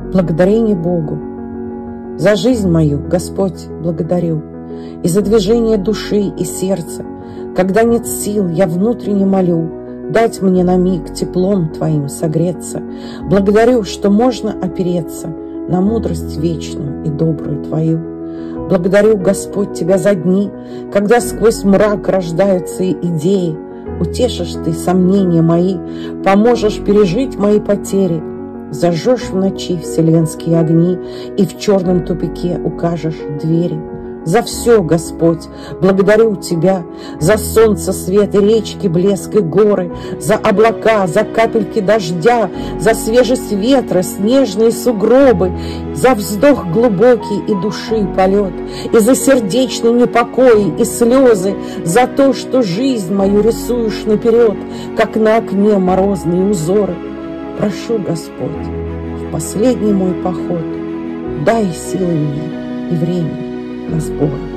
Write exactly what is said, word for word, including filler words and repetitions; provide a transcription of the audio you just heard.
благодарение Богу. За жизнь мою, Господь, благодарю, и за движение души и сердца. Когда нет сил, я внутренне молю дать мне на миг теплом Твоим согреться. Благодарю, что можно опереться на мудрость вечную и добрую Твою. Благодарю, Господь, Тебя за дни, когда сквозь мрак рождаются идеи. Утешишь Ты сомнения мои, поможешь пережить мои потери. Зажжешь в ночи вселенские огни и в черном тупике укажешь двери. За все, Господь, благодарю Тебя, за солнце, свет и речки, блеск и горы, за облака, за капельки дождя, за свежесть ветра, снежные сугробы, за вздох глубокий и души полет, и за сердечный непокой и слезы, за то, что жизнь мою рисуешь наперед, как на окне морозные узоры. Прошу, Господь, в последний мой поход дай силы мне и время на сборы.